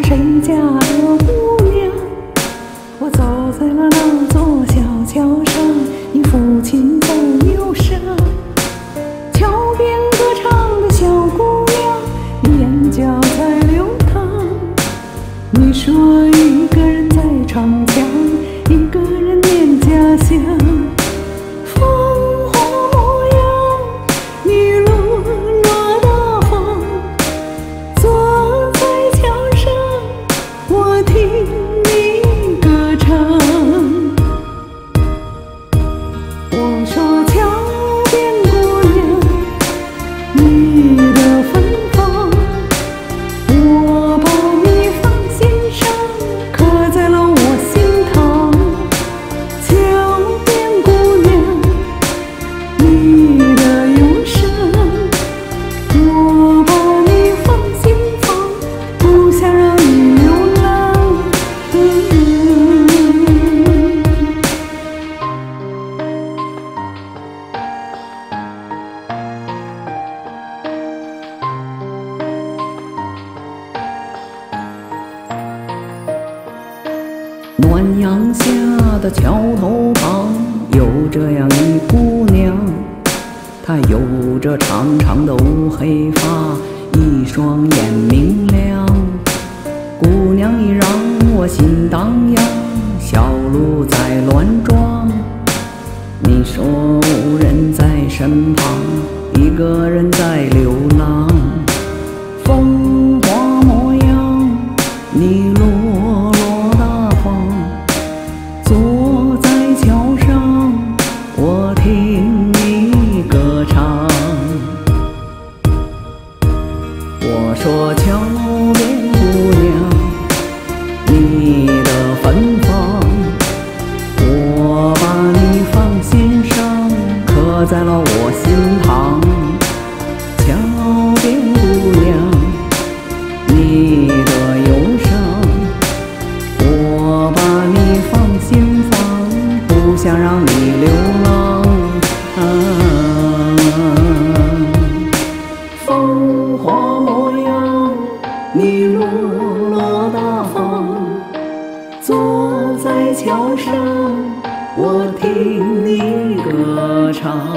谁家的姑娘？我走在了那座小桥上，你抚琴奏忧伤。桥边歌唱的小姑娘，你眼角在流淌。你说一个人在逞强，一个人念家乡。风华模样，你落落大方。坐在桥上，我听你歌唱。我说桥边姑娘，你的芬芳，我把你放心上，刻在了我心膛。桥边姑娘，你的忧伤，我把你放心房，不想让你流浪。暖阳下的桥头旁，有这样一姑娘，她有着长长的乌黑发，一双眼明亮。姑娘你让我心荡漾，小鹿在乱撞。你说无人在身旁，一个人在流浪。风华模样，你落落大方。坐在桥上，我听你歌唱。我说桥边姑娘，你的芬芳，我把你放心上，刻在了我心膛。桥边姑娘，你的忧伤，我把你放心房，不想让你流浪。风华模样，你落落大方。坐在桥上，我听你歌唱。